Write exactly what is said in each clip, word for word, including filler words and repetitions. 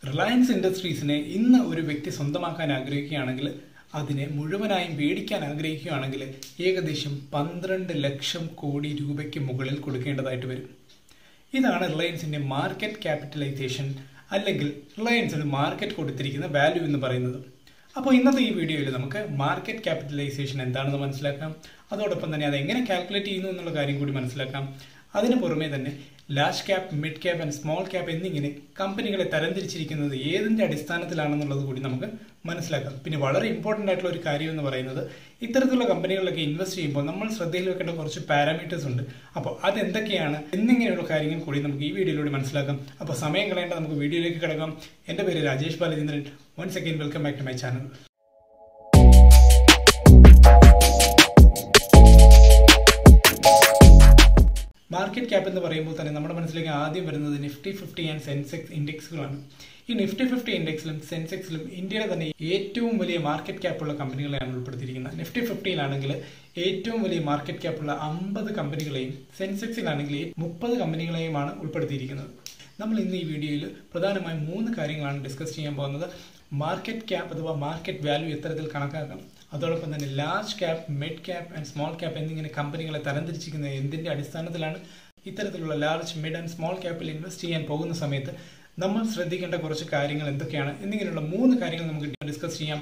Reliance ഇൻഡസ്ട്രീസിനെ ഇന്ന് ഒരു വ്യക്തി സ്വന്തമാക്കാൻ ആഗ്രഹിക്കുകയാണെങ്കിൽ അതിനെ മുഴുവനായും മേടിക്കാൻ ആഗ്രഹിക്കുകയാണെങ്കിൽ ഏകദേശം പന്ത്രണ്ട് ലക്ഷം കോടി രൂപയ്ക്ക് മുകളിൽ കൊടുക്കേണ്ടതായിട്ട് വരും. ഇതാണ് റിലയൻസിന്റെ മാർക്കറ്റ് ക്യാപിറ്റലൈസേഷൻ അല്ലെങ്കിൽ റിലയൻസിന് മാർക്കറ്റ് കൊടുത്തിരിക്കുന്ന വാല്യൂ എന്ന് പറയുന്നത്. അപ്പോൾ ഇന്നത്തെ ഈ വീഡിയോയിൽ നമുക്ക് മാർക്കറ്റ് ക്യാപിറ്റലൈസേഷൻ എന്താണെന്ന് മനസ്സിലാക്കാം. അതോടൊപ്പം തന്നെ അത് എങ്ങനെ കാൽക്കുലേറ്റ് ചെയ്യുന്നു എന്നുള്ള കാര്യം കൂടി മനസ്സിലാക്കാം. അതിന് പുറമെ തന്നെ large cap, mid cap and small cap എന്നിങ്ങനെ കമ്പനികളെ തരംതിരിച്ചിരിക്കുന്നത് ഏതിന്റെ അടിസ്ഥാനത്തിലാണെന്നുള്ളത് കൂടി നമുക്ക് മനസ്സിലാക്കാം. പിന്നെ വളരെ ഇമ്പോർട്ടൻ്റ് ആയിട്ടുള്ള ഒരു കാര്യം എന്ന് പറയുന്നത് ഇത്തരത്തിലുള്ള കമ്പനികളിലൊക്കെ ഇൻവെസ്റ്റ് ചെയ്യുമ്പോൾ നമ്മൾ ശ്രദ്ധയിൽ വെക്കേണ്ട കുറച്ച് പാരാമീറ്റേഴ്സ് ഉണ്ട്. അപ്പോൾ അതെന്തൊക്കെയാണ് എന്നിങ്ങനെയുള്ള കാര്യങ്ങൾ കൂടി നമുക്ക് ഈ വീഡിയോയിലൂടെ മനസ്സിലാക്കാം. അപ്പോൾ സമയം കളയേണ്ട, നമുക്ക് വീഡിയോയിലേക്ക് കിടക്കാം. എൻ്റെ പേര് Rajesh Balachandran. Once again welcome back to my channel. Market cap എന്ന് പറയുമ്പോൾ തന്നെ നമ്മുടെ മനസ്സിലേക്ക് ആദ്യം വരുന്നത് നിഫ്റ്റി ഫിഫ്റ്റി ആൻഡ് സെൻസെക്സ് ഇൻഡെക്സുകളാണ്. ഈ നിഫ്റ്റി ഫിഫ്റ്റി ഇൻഡെക്സിലും സെൻസെക്സിലും ഇന്ത്യയിലെ തന്നെ ഏറ്റവും വലിയ മാർക്കറ്റ് ക്യാപ്പുള്ള കമ്പനികളെയാണ് ഉൾപ്പെടുത്തിയിരിക്കുന്നത്. നിഫ്റ്റി ഫിഫ്റ്റിയിലാണെങ്കിൽ ഏറ്റവും വലിയ മാർക്കറ്റ് ക്യാപ്പുള്ള അമ്പത് കമ്പനികളെയും സെൻസെക്സിലാണെങ്കിൽ മുപ്പത് കമ്പനികളെയുമാണ് ഉൾപ്പെടുത്തിയിരിക്കുന്നത്. നമ്മൾ ഇന്ന് ഈ വീഡിയോയിൽ പ്രധാനമായും മൂന്ന് കാര്യങ്ങളാണ് ഡിസ്കസ് ചെയ്യാൻ പോകുന്നത്. മാർക്കറ്റ് ക്യാപ്പ് അഥവാ മാർക്കറ്റ് വാല്യൂ എത്തരത്തിൽ കണക്കാക്കാം, അതോടൊപ്പം തന്നെ large cap, mid cap and small cap എന്നിങ്ങനെ കമ്പനികളെ തരംതിരിച്ചിരിക്കുന്നത് എന്തിന്റെ അടിസ്ഥാനത്തിലാണ്, ഇത്തരത്തിലുള്ള ലാർജ്, മിഡ് ആൻഡ് സ്മോൾ ക്യാപ്പിൽ ഇൻവെസ്റ്റ് ചെയ്യാൻ പോകുന്ന സമയത്ത് നമ്മൾ ശ്രദ്ധിക്കേണ്ട കുറച്ച് കാര്യങ്ങൾ എന്തൊക്കെയാണ് എന്നിങ്ങനെയുള്ള മൂന്ന് കാര്യങ്ങൾ നമുക്ക് ഡിസ്കസ് ചെയ്യാം.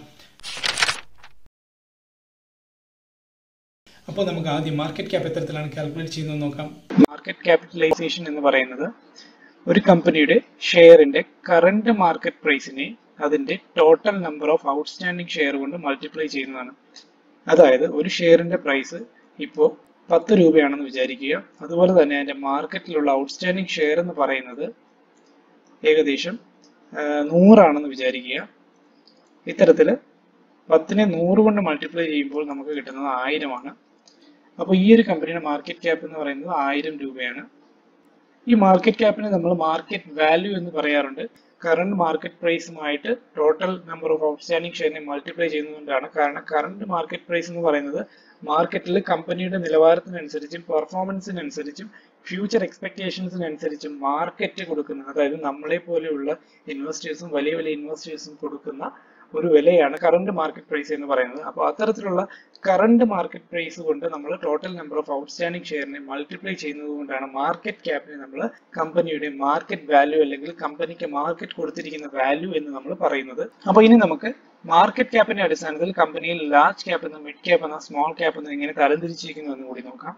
അപ്പോൾ നമുക്ക് ആദ്യം മാർക്കറ്റ് ക്യാപ്പ് എത്തരത്തിലാണ് കാൽക്കുലേറ്റ് ചെയ്യുന്നത് നോക്കാം. മാർക്കറ്റ് ക്യാപിറ്റലൈസേഷൻ എന്ന് പറയുന്നത് ഒരു കമ്പനിയുടെ ഷെയറിന്റെ കറന്റ് മാർക്കറ്റ് പ്രൈസിനെ അതിന്റെ total number of outstanding share കൊണ്ട് മൾട്ടിപ്ലൈ ചെയ്യുന്നതാണ്. അതായത് ഒരു ഷെയറിന്റെ പ്രൈസ് ഇപ്പോൾ പത്ത് രൂപയാണെന്ന് വിചാരിക്കുക. അതുപോലെ തന്നെ അതിന്റെ മാർക്കറ്റിലുള്ള ഔട്ട്സ്റ്റാൻഡിംഗ് ഷെയർ എന്ന് പറയുന്നത് ഏകദേശം നൂറാണെന്ന് വിചാരിക്കുക. ഇത്തരത്തില് പത്തിനെ നൂറ് കൊണ്ട് മൾട്ടിപ്ലൈ ചെയ്യുമ്പോൾ നമുക്ക് കിട്ടുന്നത് ആയിരമാണ്. അപ്പോൾ ഈ ഒരു കമ്പനിയുടെ മാർക്കറ്റ് ക്യാപ്പ് എന്ന് പറയുന്നത് ആയിരം രൂപയാണ്. ഈ മാർക്കറ്റ് ക്യാപ്പിനെ നമ്മൾ മാർക്കറ്റ് വാല്യൂ എന്ന് പറയാറുണ്ട്. കറണ്ട് മാർക്കറ്റ് പ്രൈസുമായിട്ട് ടോട്ടൽ നമ്പർ ഓഫ് ഔട്ട്സ്റ്റാൻഡിംഗ് ഷെയറിനെ മൾട്ടിപ്ലൈ ചെയ്യുന്നതുകൊണ്ടാണ്. കാരണം കറണ്ട് മാർക്കറ്റ് പ്രൈസ് എന്ന് പറയുന്നത് മാർക്കറ്റിൽ കമ്പനിയുടെ നിലവാരത്തിനനുസരിച്ചും പെർഫോമൻസിനനുസരിച്ചും ഫ്യൂച്ചർ എക്സ്പെക്ടേഷൻസിനനുസരിച്ചും മാർക്കറ്റ് കൊടുക്കുന്നത്, അതായത് നമ്മളെ പോലെയുള്ള ഇൻവെസ്റ്റേഴ്സും വലിയ വലിയ ഇൻവെസ്റ്റേഴ്സും കൊടുക്കുന്ന ഒരു വിലയാണ് കറണ്ട് മാർക്കറ്റ് പ്രൈസ് എന്ന് പറയുന്നത്. അപ്പോൾ അത്തരത്തിലുള്ള കറണ്ട് മാർക്കറ്റ് പ്രൈസ് കൊണ്ട് നമ്മൾ ടോട്ടൽ നമ്പർ ഓഫ് ഔട്ട്സ്റ്റാൻഡിംഗ് ഷെയറിനെ മൾട്ടിപ്ലൈ ചെയ്യുന്നത് കൊണ്ടാണ് മാർക്കറ്റ് ക്യാപ്പിനെ നമ്മൾ കമ്പനിയുടെ മാർക്കറ്റ് വാല്യൂ അല്ലെങ്കിൽ കമ്പനിക്ക് മാർക്കറ്റ് കൊടുത്തിരിക്കുന്ന വാല്യൂ എന്ന് നമ്മൾ പറയുന്നത്. അപ്പോൾ ഇനി നമുക്ക് മാർക്കറ്റ് ക്യാപ്പിന്റെ അടിസ്ഥാനത്തിൽ കമ്പനിയിൽ ലാർജ് ക്യാപ്പ് എന്ന, മിഡ് ക്യാപ്പ് എന്ന, സ്മോൾ ക്യാപ്പ് എന്ന ഇങ്ങനെ തരംതിരിച്ചിരിക്കുന്നു എന്ന് കൂടി നോക്കാം.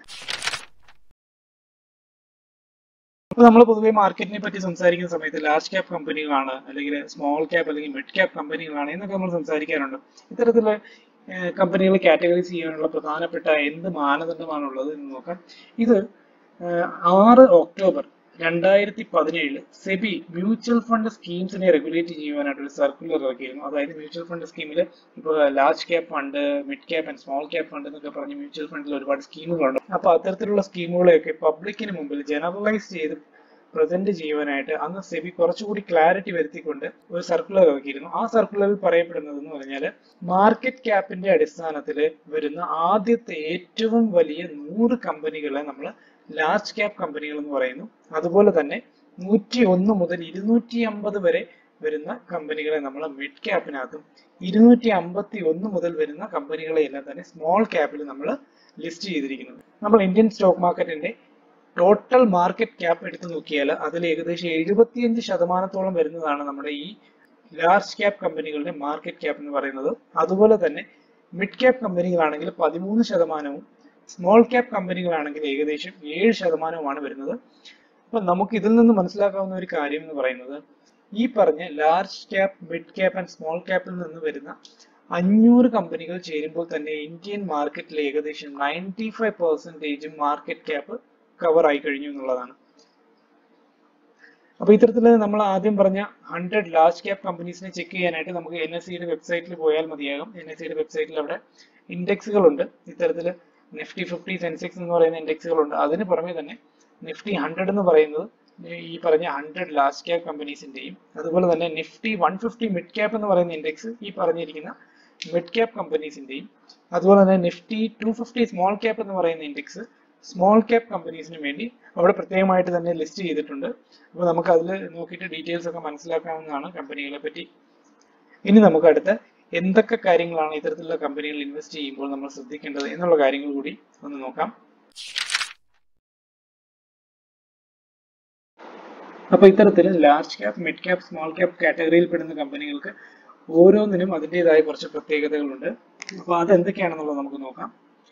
അപ്പോൾ നമ്മൾ പൊതുവെ മാർക്കറ്റിനെ പറ്റി സംസാരിക്കുന്ന സമയത്ത് ലാർജ് ക്യാപ്പ് കമ്പനികളാണ് അല്ലെങ്കിൽ സ്മോൾ ക്യാപ്പ് അല്ലെങ്കിൽ മിഡ് ക്യാപ്പ് കമ്പനികളാണ് എന്നൊക്കെ നമ്മൾ സംസാരിക്കാറുണ്ട്. ഇത്തരത്തിലുള്ള കമ്പനികൾ കാറ്റഗറൈസ് ചെയ്യാനുള്ള പ്രധാനപ്പെട്ട എന്ത് മാനദണ്ഡമാണുള്ളത് എന്ന് നോക്കാം. ഇത് ആറ് ഒക്ടോബർ രണ്ടായിരത്തി പതിനേഴില് സെബി മ്യൂച്വൽ ഫണ്ട് സ്കീംസിനെ റെഗുലേറ്റ് ചെയ്യുവാനായിട്ട് ഒരു സർക്കുലർ ഇറക്കിയിരുന്നു. അതായത് മ്യൂച്വൽ ഫണ്ട് സ്കീമിൽ ഇപ്പോൾ large cap fund, mid cap and small cap fund എന്നൊക്കെ പറഞ്ഞ് മ്യൂച്വൽ ഫണ്ടിൽ ഒരുപാട് സ്കീമുകളുണ്ട്. അപ്പോൾ അത്തരത്തിലുള്ള സ്കീമുകളെയൊക്കെ പബ്ലിക്കിന് മുമ്പിൽ ജനറലൈസ് ചെയ്ത് പ്രസന്റ് ചെയ്യുവാനായിട്ട് അന്ന് സെബി കുറച്ചുകൂടി ക്ലാരിറ്റി വരുത്തിക്കൊണ്ട് ഒരു സർക്കുലർ ഇറക്കിയിരുന്നു. ആ സർക്കുലറിൽ പറയപ്പെടുന്നത് എന്ന് പറഞ്ഞാൽ മാർക്കറ്റ് ക്യാപ്പിന്റെ അടിസ്ഥാനത്തിൽ വരുന്ന ആദ്യത്തെ ഏറ്റവും വലിയ നൂറ് കമ്പനികളെ നമ്മൾ ലാർജ് ക്യാപ്പ് കമ്പനികൾ എന്ന് പറയുന്നു. അതുപോലെ തന്നെ നൂറ്റി ഒന്ന് മുതൽ ഇരുന്നൂറ്റി അമ്പത് വരെ വരുന്ന കമ്പനികളെ നമ്മൾ മിഡ് ക്യാപ്പിനകത്തും ഇരുന്നൂറ്റി അമ്പത്തി ഒന്ന് മുതൽ വരുന്ന കമ്പനികളെ എല്ലാം തന്നെ സ്മോൾ ക്യാപ്പിൽ നമ്മൾ ലിസ്റ്റ് ചെയ്തിരിക്കുന്നത്. നമ്മൾ ഇന്ത്യൻ സ്റ്റോക്ക് മാർക്കറ്റിന്റെ ടോട്ടൽ മാർക്കറ്റ് ക്യാപ്പ് എടുത്തു നോക്കിയാൽ അതിൽ ഏകദേശം എഴുപത്തിയഞ്ച് ശതമാനത്തോളം വരുന്നതാണ് നമ്മുടെ ഈ ലാർജ് ക്യാപ്പ് കമ്പനികളുടെ മാർക്കറ്റ് ക്യാപ്പ് എന്ന് പറയുന്നത്. അതുപോലെ തന്നെ മിഡ് ക്യാപ്പ് കമ്പനികളാണെങ്കിൽ പതിമൂന്ന് ശതമാനവും സ്മോൾ ക്യാപ്പ് കമ്പനികളാണെങ്കിൽ ഏകദേശം ഏഴ് ശതമാനവുമാണ് വരുന്നത്. അപ്പൊ നമുക്ക് ഇതിൽ നിന്ന് മനസ്സിലാക്കാവുന്ന ഒരു കാര്യം എന്ന് പറയുന്നത് ഈ പറഞ്ഞ large cap, mid cap and small ക്യാപ്പിൽ നിന്ന് വരുന്ന അഞ്ഞൂറ് കമ്പനികൾ ചേരുമ്പോൾ തന്നെ ഇന്ത്യൻ മാർക്കറ്റിൽ ഏകദേശം നയൻറ്റി ഫൈവ് പെർസെന്റേജും മാർക്കറ്റ് ക്യാപ്പ് കവർ ആയി കഴിഞ്ഞു എന്നുള്ളതാണ്. അപ്പൊ ഇത്തരത്തിൽ നമ്മൾ ആദ്യം പറഞ്ഞ ഹൺഡ്രഡ് ലാർജ് ക്യാപ്പ് കമ്പനീസിനെ ചെക്ക് ചെയ്യാനായിട്ട് നമുക്ക് എൻ എസ് സിയുടെ വെബ്സൈറ്റിൽ പോയാൽ മതിയാകും. എൻ എസ് സിയുടെ വെബ്സൈറ്റിൽ അവിടെ ഇൻഡെക്സുകളുണ്ട്. ഇത്തരത്തിൽ നിഫ്റ്റി ഫിഫ്റ്റി, സെൻസെക്സ് എന്ന് പറയുന്ന ഇൻഡെക്സുകളുണ്ട്. അതിന് പുറമെ തന്നെ നിഫ്റ്റി ഹൺഡ്രഡ് എന്ന് പറയുന്നത് ഈ പറഞ്ഞ ഹൺഡ്രഡ് ലാർജ് ക്യാപ്പ് കമ്പനീസിന്റെയും, അതുപോലെ തന്നെ Nifty one fifty mid cap എന്ന് പറയുന്ന ഇൻഡെക്സ് ഈ പറഞ്ഞിരിക്കുന്ന മിഡ് ക്യാപ്പ് കമ്പനീസിന്റെയും, അതുപോലെ തന്നെ Nifty two fifty small cap എന്ന് പറയുന്ന ഇൻഡെക്സ് സ്മോൾ ക്യാപ് കമ്പനീസിന് വേണ്ടി അവിടെ പ്രത്യേകമായിട്ട് തന്നെ ലിസ്റ്റ് ചെയ്തിട്ടുണ്ട്. അപ്പോൾ നമുക്ക് അതിൽ നോക്കിയിട്ട് ഡീറ്റെയിൽസ് ഒക്കെ മനസ്സിലാക്കാവുന്നതാണ് കമ്പനികളെ പറ്റി. ഇനി നമുക്ക് അടുത്ത എന്തൊക്കെ കാര്യങ്ങളാണ് ഇത്തരത്തിലുള്ള കമ്പനികൾ ഇൻവെസ്റ്റ് ചെയ്യുമ്പോൾ നമ്മൾ ശ്രദ്ധിക്കേണ്ടത് എന്നുള്ള കാര്യങ്ങൾ കൂടി ഒന്ന് നോക്കാം. അപ്പൊ ഇത്തരത്തിൽ large cap, mid cap, small cap കാറ്റഗറിയിൽ പെടുന്ന കമ്പനികൾക്ക് ഓരോന്നിനും അതിൻ്റെതായ കുറച്ച് പ്രത്യേകതകളുണ്ട്. അപ്പൊ അതെന്തൊക്കെയാണെന്നുള്ളത് നമുക്ക് നോക്കാം.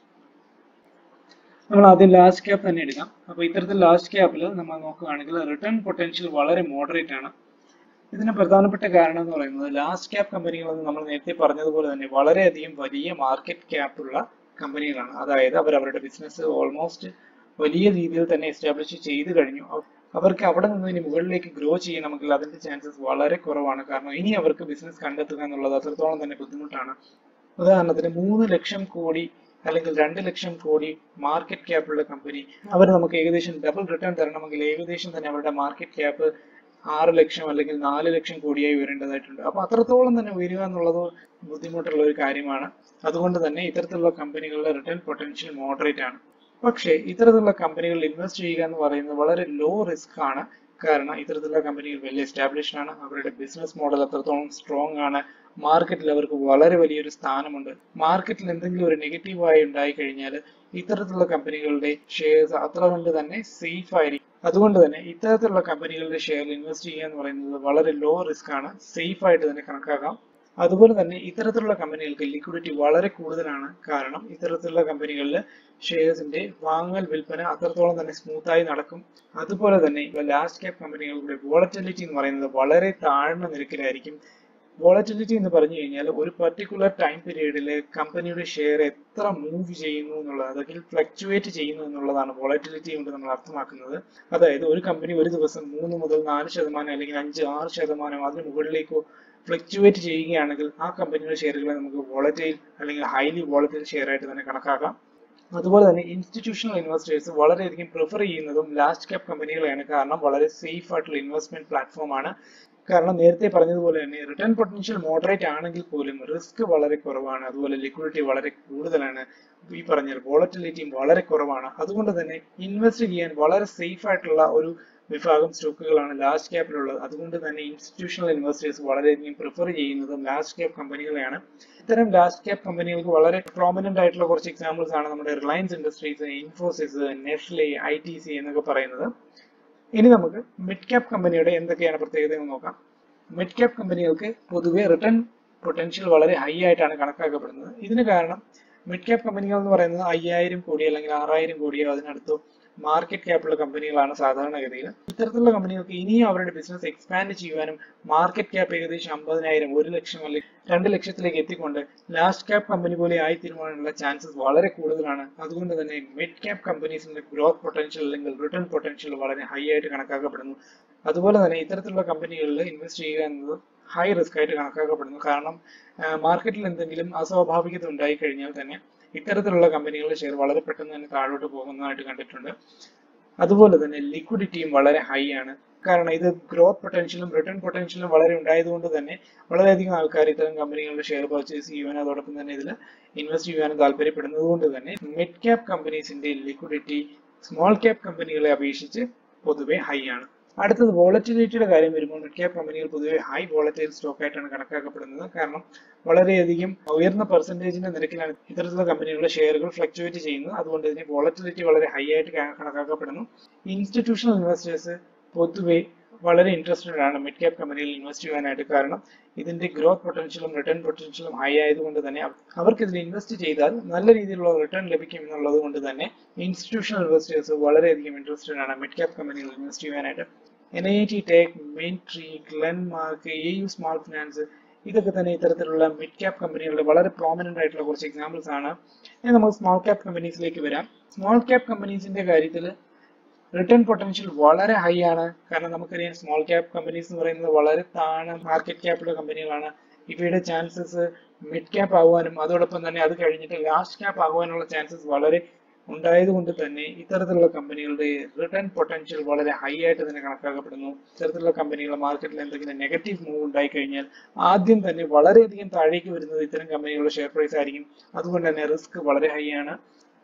നമ്മൾ ആദ്യം ലാർജ് ക്യാപ് തന്നെ എടുക്കാം. അപ്പൊ ഇത്തരത്തിൽ ലാർജ് ക്യാപ്പിൽ നമ്മൾ നോക്കുകയാണെങ്കിൽ റിട്ടേൺ പൊട്ടൻഷ്യൽ വളരെ മോഡറേറ്റ് ആണ്. ഇതിന് പ്രധാനപ്പെട്ട കാരണം എന്ന് പറയുന്നത് ലാർജ് ക്യാപ് കമ്പനികളെന്ന് നമ്മൾ നേരത്തെ പറഞ്ഞതുപോലെ തന്നെ വളരെയധികം വലിയ മാർക്കറ്റ് ക്യാപ്പ് ഉള്ള കമ്പനികളാണ്. അതായത് അവർ അവരുടെ ബിസിനസ് ഓൾമോസ്റ്റ് വലിയ രീതിയിൽ തന്നെ എസ്റ്റാബ്ലിഷ് ചെയ്ത് കഴിഞ്ഞു. അവർക്ക് അവിടെ നിന്ന് ഇനി മുകളിലേക്ക് ഗ്രോ ചെയ്യണമെങ്കിൽ അതിന്റെ ചാൻസസ് വളരെ കുറവാണ്. കാരണം ഇനി അവർക്ക് ബിസിനസ് കണ്ടെത്തുക എന്നുള്ളത് അത്രത്തോളം തന്നെ ബുദ്ധിമുട്ടാണ്. ഉദാഹരണത്തിന് മൂന്ന് ലക്ഷം കോടി അല്ലെങ്കിൽ രണ്ട് ലക്ഷം കോടി മാർക്കറ്റ് ക്യാപ്പുള്ള കമ്പനി അവർ നമുക്ക് ഏകദേശം ഡബിൾ റിട്ടേൺ തരണമെങ്കിൽ ഏകദേശം തന്നെ അവരുടെ മാർക്കറ്റ് ക്യാപ്പ് ആറ് ലക്ഷം അല്ലെങ്കിൽ നാല് ലക്ഷം കോടിയായി ഉയരേണ്ടതായിട്ടുണ്ട്. അപ്പൊ അത്രത്തോളം തന്നെ ഉയരുക എന്നുള്ളത് ബുദ്ധിമുട്ടുള്ള ഒരു കാര്യമാണ്. അതുകൊണ്ട് തന്നെ ഇത്തരത്തിലുള്ള കമ്പനികളുടെ റിട്ടേൺ പൊട്ടൻഷ്യൽ മോഡറേറ്റ് ആണ്. പക്ഷേ ഇത്തരത്തിലുള്ള കമ്പനികളിൽ ഇൻവെസ്റ്റ് ചെയ്യുക എന്ന് പറയുന്നത് വളരെ ലോ റിസ്ക് ആണ്. കാരണം ഇത്തരത്തിലുള്ള കമ്പനികൾ വെൽ എസ്റ്റാബ്ലിഷ്ഡ് ആണ്, അവരുടെ ബിസിനസ് മോഡൽ അത്രത്തോളം സ്ട്രോങ് ആണ്, മാർക്കറ്റിൽ അവർക്ക് വളരെ വലിയൊരു സ്ഥാനമുണ്ട്. മാർക്കറ്റിൽ എന്തെങ്കിലും ഒരു നെഗറ്റീവായി ഉണ്ടായി കഴിഞ്ഞാൽ ഇത്തരത്തിലുള്ള കമ്പനികളുടെ ഷെയർസ് അത്ര കൊണ്ട് തന്നെ സേഫ് ആയിരിക്കും. അതുകൊണ്ട് തന്നെ ഇത്തരത്തിലുള്ള കമ്പനികളുടെ ഷെയറിൽ ഇൻവെസ്റ്റ് ചെയ്യുക എന്ന് പറയുന്നത് വളരെ ലോ റിസ്ക് ആണ്, സേഫ് ആയിട്ട് തന്നെ കണക്കാക്കാം. അതുപോലെ തന്നെ ഇത്തരത്തിലുള്ള കമ്പനികൾക്ക് ലിക്വിഡിറ്റി വളരെ കൂടുതലാണ്. കാരണം ഇത്തരത്തിലുള്ള കമ്പനികളിൽ ഷെയർസിന്റെ വാങ്ങൽ വിൽപ്പന അത്രത്തോളം തന്നെ സ്മൂത്തായി നടക്കും. അതുപോലെ തന്നെ ലാർജ് ക്യാപ് കമ്പനികളുടെ വോളറ്റിലിറ്റി എന്ന് പറയുന്നത് വളരെ താഴ്ന്ന നിരക്കിലായിരിക്കും. വോളറ്റിലിറ്റി എന്ന് പറഞ്ഞു കഴിഞ്ഞാൽ ഒരു പർട്ടിക്കുലർ ടൈം പീരീഡിൽ കമ്പനിയുടെ ഷെയർ എത്ര മൂവ് ചെയ്യുന്നു എന്നുള്ളത്, അല്ലെങ്കിൽ ഫ്ലക്ച്വേറ്റ് ചെയ്യുന്നു എന്നുള്ളതാണ് വോളറ്റിലിറ്റി കൊണ്ട് നമ്മൾ അർത്ഥമാക്കുന്നത്. അതായത് ഒരു കമ്പനി ഒരു ദിവസം മൂന്ന് മുതൽ നാല് ശതമാനം അല്ലെങ്കിൽ അഞ്ച് ആറ് ശതമാനം അതിന് മുകളിലേക്കോ ഫ്ലക്ച്വേറ്റ് ചെയ്യുകയാണെങ്കിൽ ആ കമ്പനിയുടെ ഷെയറുകളെ നമുക്ക് വോളറ്റൈൽ അല്ലെങ്കിൽ ഹൈലി വോളറ്റൈൽ ഷെയർ ആയിട്ട് തന്നെ കണക്കാക്കാം. അതുപോലെ തന്നെ ഇൻസ്റ്റിറ്റ്യൂഷണൽ ഇൻവെസ്റ്റേഴ്സ് വളരെയധികം പ്രിഫർ ചെയ്യുന്നതും ലാർജ് ക്യാപ് കമ്പനികളെയാണ്. കാരണം വളരെ സേഫ് ആയിട്ടുള്ള ഇൻവെസ്റ്റ്മെന്റ് പ്ലാറ്റ്ഫോം ആണ്. കാരണം നേരത്തെ പറഞ്ഞതുപോലെ തന്നെ റിട്ടേൺ പൊട്ടൻഷ്യൽ മോഡറേറ്റ് ആണെങ്കിൽ പോലും റിസ്ക് വളരെ കുറവാണ്. അതുപോലെ ലിക്വിഡിറ്റി വളരെ കൂടുതലാണ്. ഈ പറഞ്ഞ വോളറ്റിലിറ്റിയും വളരെ കുറവാണ്. അതുകൊണ്ട് തന്നെ ഇൻവെസ്റ്റ് ചെയ്യാൻ വളരെ സേഫ് ആയിട്ടുള്ള ഒരു വിഭാഗം സ്റ്റോക്കുകളാണ് ലാർജ് ക്യാപ്പിലുള്ളത്. അതുകൊണ്ട് തന്നെ ഇൻസ്റ്റിറ്റ്യൂഷണൽ ഇൻവെസ്റ്റേഴ്സ് വളരെയധികം പ്രിഫർ ചെയ്യുന്നതും ലാർജ് ക്യാപ് കമ്പനികളെയാണ്. ഇത്തരം ലാർജ് ക്യാപ് കമ്പനികൾക്ക് വളരെ പ്രോമിനന്റ് ആയിട്ടുള്ള കുറച്ച് എക്സാമ്പിൾസ് ആണ് നമ്മുടെ Reliance Industries, Infosys, Nestle, I T C എന്നൊക്കെ പറയുന്നത്. ഇനി നമുക്ക് മിഡ് ക്യാപ് കമ്പനിയുടെ എന്തൊക്കെയാണ് പ്രത്യേകത എന്ന് നോക്കാം. മിഡ് ക്യാപ് കമ്പനികൾക്ക് പൊതുവെ റിട്ടേൺ പൊട്ടൻഷ്യൽ വളരെ ഹൈ ആയിട്ടാണ് കണക്കാക്കപ്പെടുന്നത്. ഇതിന് കാരണം മിഡ് ക്യാപ് കമ്പനികൾ എന്ന് പറയുന്നത് അയ്യായിരം കോടി അല്ലെങ്കിൽ ആറായിരം കോടിയോ അതിനടുത്തോ മാർക്കറ്റ് ക്യാപ്പുള്ള കമ്പനികളാണ് സാധാരണഗതിയിൽ. ഇത്തരത്തിലുള്ള കമ്പനികൾക്ക് ഇനിയും അവരുടെ ബിസിനസ് എക്സ്പാൻഡ് ചെയ്യുവാനും മാർക്കറ്റ് ക്യാപ്പ് ഏകദേശം അമ്പതിനായിരം ഒരു ലക്ഷം അല്ലെങ്കിൽ രണ്ട് ലക്ഷത്തിലേക്ക് എത്തിക്കൊണ്ട് ലാർജ് ക്യാപ് കമ്പനി പോലെ ആയിത്തീരുവാനുള്ള ചാൻസസ് വളരെ കൂടുതലാണ്. അതുകൊണ്ട് തന്നെ മിഡ് ക്യാപ് കമ്പനീസിന്റെ ഗ്രോത്ത് പൊട്ടൻഷ്യൽ അല്ലെങ്കിൽ റിട്ടേൺ പൊട്ടൻഷ്യൽ വളരെ ഹൈ ആയിട്ട് കണക്കാക്കപ്പെടുന്നു. അതുപോലെ തന്നെ ഇത്തരത്തിലുള്ള കമ്പനികളിൽ ഇൻവെസ്റ്റ് ചെയ്യുക എന്നത് ഹൈ റിസ്ക് ആയിട്ട് കണക്കാക്കപ്പെടുന്നു. കാരണം മാർക്കറ്റിൽ എന്തെങ്കിലും അസ്വാഭാവികത ഉണ്ടായി കഴിഞ്ഞാൽ തന്നെ ഇത്തരത്തിലുള്ള കമ്പനികളുടെ ഷെയർ വളരെ പെട്ടെന്ന് തന്നെ താഴോട്ട് പോകുന്നതായിട്ട് കണ്ടിട്ടുണ്ട്. അതുപോലെ തന്നെ ലിക്വിഡിറ്റിയും വളരെ ഹൈ ആണ്. കാരണം ഇത് ഗ്രോത്ത് പൊട്ടൻഷ്യലും റിട്ടേൺ പൊട്ടൻഷ്യലും വളരെ ഉണ്ടായതുകൊണ്ട് തന്നെ വളരെയധികം ആൾക്കാർ ഇത്തരം കമ്പനികളുടെ ഷെയർ പർച്ചേസ് ചെയ്യുവാനും അതോടൊപ്പം തന്നെ ഇതിൽ ഇൻവെസ്റ്റ് ചെയ്യാനും താല്പര്യപ്പെടുന്നത് കൊണ്ട് തന്നെ മിഡ് ക്യാപ് കമ്പനീസിന്റെ ലിക്വിഡിറ്റി സ്മോൾ ക്യാപ് കമ്പനികളെ അപേക്ഷിച്ച് പൊതുവെ ഹൈ ആണ്. അടുത്തത് വോളറ്റിലിറ്റിയുടെ കാര്യം വരുമ്പോൾ മിഡ് ക്യാപ് കമ്പനികൾ പൊതുവെ ഹൈ വോളറ്റൈൽ സ്റ്റോക്ക് ആയിട്ടാണ് കണക്കാക്കപ്പെടുന്നത്. കാരണം വളരെയധികം ഉയർന്ന പെർസെന്റേജിന്റെ നിരക്കിലാണ് ഇത്തരത്തിലുള്ള കമ്പനികളുടെ ഷെയറുകൾ ഫ്ലക്ച്വേറ്റ് ചെയ്യുന്നത്. അതുകൊണ്ട് തന്നെ വോളറ്റിലിറ്റി വളരെ ഹൈ ആയിട്ട് കണക്കാക്കപ്പെടുന്നു. ഇൻസ്റ്റിറ്റ്യൂഷണൽ ഇൻവെസ്റ്റേഴ്സ് പൊതുവെ വളരെ ഇൻട്രസ്റ്റഡ് ആണ് മിഡ് ക്യാപ് കമ്പനികളിൽ ഇൻവെസ്റ്റ് ചെയ്യാനായിട്ട്. കാരണം ഇതിന്റെ ഗ്രോത്ത് പൊട്ടൻഷ്യലും റിട്ടേൺ പൊട്ടൻഷ്യലും ഹൈ ആയതുകൊണ്ട് തന്നെ അവർക്ക് ഇതിൽ ഇൻവെസ്റ്റ് ചെയ്താൽ നല്ല രീതിയിലുള്ള റിട്ടേൺ ലഭിക്കും എന്നുള്ളത് കൊണ്ട് തന്നെ ഇൻസ്റ്റിറ്റ്യൂഷണൽ ഇൻവെസ്റ്റേഴ്സ് വളരെയധികം ഇൻട്രസ്റ്റഡ് ആണ് മിഡ് ക്യാപ് കമ്പനികളിൽ ഇൻവെസ്റ്റ് ചെയ്യാനായിട്ട്. N I T tech, Mindtree, Glenmark, A U small finance ഇതൊക്കെ തന്നെ ഇത്തരത്തിലുള്ള മിഡ് ക്യാപ് കമ്പനികളുടെ വളരെ പ്രോമിനന്റ് ആയിട്ടുള്ള കുറച്ച് എക്സാമ്പിൾസ് ആണ്. ഇനി നമുക്ക് സ്മോൾ ക്യാപ് കമ്പനീസിലേക്ക് വരാം. സ്മോൾ ക്യാപ് കമ്പനീസിന്റെ കാര്യത്തിൽ റിട്ടേൺ പൊട്ടൻഷ്യൽ വളരെ ഹൈ ആണ്. കാരണം നമുക്കറിയാം സ്മോൾ ക്യാപ് കമ്പനീസ് എന്ന് പറയുന്നത് വളരെ താഴ്ന്ന മാർക്കറ്റ് ക്യാപ്പുള്ള കമ്പനികളാണ്. ഇവയുടെ ചാൻസസ് മിഡ് ക്യാപ് ആകുവാനും അതോടൊപ്പം തന്നെ അത് കഴിഞ്ഞിട്ട് ലാർജ് ക്യാപ് ആകുവാനുള്ള ചാൻസസ് വളരെ ഉണ്ടായതുകൊണ്ട് തന്നെ ഇത്തരത്തിലുള്ള കമ്പനികളുടെ റിട്ടേൺ പൊട്ടൻഷ്യൽ വളരെ ഹൈ ആയിട്ട് തന്നെ കണക്കാക്കപ്പെടുന്നു. ഇത്തരത്തിലുള്ള കമ്പനികൾ മാർക്കറ്റിൽ എന്തെങ്കിലും നെഗറ്റീവ് മൂവ് ഉണ്ടായി കഴിഞ്ഞാൽ ആദ്യം തന്നെ വളരെയധികം താഴേക്ക് വരുന്നത് ഇത്തരം കമ്പനികളുടെ ഷെയർ പ്രൈസ് ആയിരിക്കും. അതുകൊണ്ട് തന്നെ റിസ്ക് വളരെ ഹൈ ആണ്.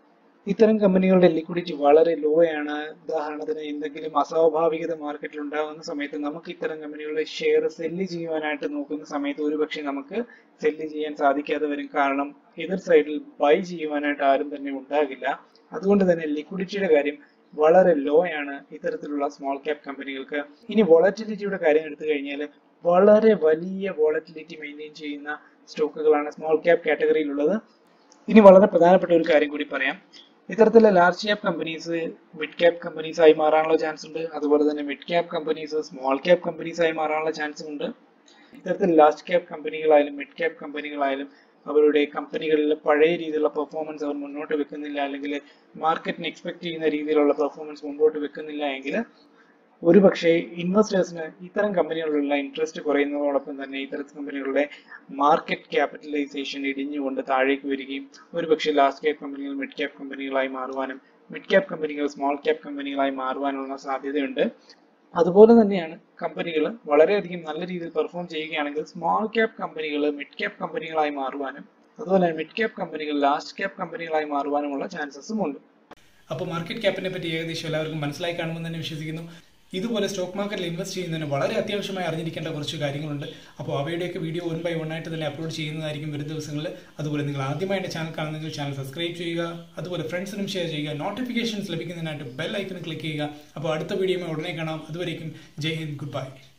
ഇത്തരം കമ്പനികളുടെ ലിക്വിഡിറ്റി വളരെ ലോ ആണ്. ഉദാഹരണത്തിന് എന്തെങ്കിലും അസ്വാഭാവികത മാർക്കറ്റിൽ ഉണ്ടാകുന്ന സമയത്ത് നമുക്ക് ഇത്തരം കമ്പനികളുടെ ഷെയർ സെല്ല് ചെയ്യുവാനായിട്ട് നോക്കുന്ന സമയത്ത് ഒരുപക്ഷെ നമുക്ക് സെല്ല് ചെയ്യാൻ സാധിക്കാതെ വരും. കാരണം എതിർ സൈഡിൽ ബൈ ചെയ്യുവാനായിട്ട് ആരും തന്നെ ഉണ്ടാകില്ല. അതുകൊണ്ട് തന്നെ ലിക്വിഡിറ്റിയുടെ കാര്യം വളരെ ലോ ആണ് ഇത്തരത്തിലുള്ള സ്മോൾ ക്യാപ് കമ്പനികൾക്ക്. ഇനി വോളറ്റിലിറ്റിയുടെ കാര്യം എടുത്തു കഴിഞ്ഞാൽ വളരെ വലിയ വോളറ്റിലിറ്റി മെയിൻറ്റെയിൻ ചെയ്യുന്ന സ്റ്റോക്കുകളാണ് സ്മോൾ ക്യാപ് കാറ്റഗറിയിലുള്ളത്. ഇനി വളരെ പ്രധാനപ്പെട്ട ഒരു കാര്യം കൂടി പറയാം. ഇത്തരത്തിലുള്ള large cap companies mid cap companies ആയി മാറാനുള്ള ചാൻസ് ഉണ്ട്. അതുപോലെ തന്നെ mid cap companies small cap companies ആയി മാറാനുള്ള ചാൻസും ഉണ്ട്. ഇത്തരത്തിൽ ലാർജ് ക്യാപ് കമ്പനികളായാലും മിഡ് ക്യാപ് കമ്പനികളായാലും അവരുടെ കമ്പനികളിൽ പഴയ രീതിയിലുള്ള പെർഫോമൻസ് അവർ മുന്നോട്ട് വെക്കുന്നില്ല, അല്ലെങ്കിൽ മാർക്കറ്റിന് എക്സ്പെക്ട് ചെയ്യുന്ന രീതിയിലുള്ള പെർഫോമൻസ് മുന്നോട്ട് വെക്കുന്നില്ല എങ്കിൽ ഒരുപക്ഷെ ഇൻവെസ്റ്റേഴ്സിന് ഇത്തരം കമ്പനികളിലുള്ള ഇൻട്രസ്റ്റ് കുറയുന്നതോടൊപ്പം തന്നെ ഇത്തരം കമ്പനികളുടെ മാർക്കറ്റ് ക്യാപിറ്റലൈസേഷൻ ഇടിഞ്ഞുകൊണ്ട് താഴേക്ക് വരികയും ഒരുപക്ഷെ ലാർജ് ക്യാപ് കമ്പനികൾ മിഡ് ക്യാപ് കമ്പനികളായി മാറുവാനും മിഡ് ക്യാപ് കമ്പനികൾ സ്മോൾ ക്യാപ് കമ്പനികളായി മാറുവാനുള്ള സാധ്യതയുണ്ട്. അതുപോലെ തന്നെയാണ് കമ്പനികൾ വളരെയധികം നല്ല രീതിയിൽ പെർഫോം ചെയ്യുകയാണെങ്കിൽ സ്മോൾ ക്യാപ് കമ്പനികൾ മിഡ് ക്യാപ് കമ്പനികളായി മാറുവാനും അതുപോലെ മിഡ് ക്യാപ് കമ്പനികൾ ലാർജ് ക്യാപ് കമ്പനികളായി മാറുവാനുമുള്ള ചാൻസസും ഉണ്ട്. അപ്പോൾ മാർക്കറ്റ് ക്യാപ്പിനെ പറ്റി ഏകദേശം എല്ലാവർക്കും മനസ്സിലായി കാണുമെന്ന് തന്നെ വിശ്വസിക്കുന്നു. ഇതുപോലെ സ്റ്റോക്ക് മാർക്കറ്റിൽ ഇൻവെസ്റ്റ് ചെയ്യുന്നതിന് വളരെ അത്യാവശ്യമായി അറിഞ്ഞിരിക്കേണ്ട കുറച്ച് കാര്യങ്ങളുണ്ട്. അപ്പോൾ അവയുടെയൊക്കെ വീഡിയോ വൺ ബൈ വൺ ആയിട്ട് തന്നെ അപ്ലോഡ് ചെയ്യുന്നതായിരിക്കും വരും ദിവസങ്ങളിൽ. അതുപോലെ നിങ്ങൾ ആദ്യമായി എൻ്റെ ചാനൽ കാണുന്നെങ്കിൽ ചാനൽ സബ്സ്ക്രൈബ് ചെയ്യുക, അതുപോലെ ഫ്രണ്ട്സിനും ഷെയർ ചെയ്യുക, നോട്ടിഫിക്കേഷൻസ് ലഭിക്കുന്നതിനായിട്ട് ബെൽ ഐക്കൺ ക്ലിക്ക് ചെയ്യുക. അപ്പോൾ അടുത്ത വീഡിയോയിൽ ഉടനെ കാണാം. അതുവരേക്കും ജയ് ഹിന്ദ്, ഗുഡ് ബൈ.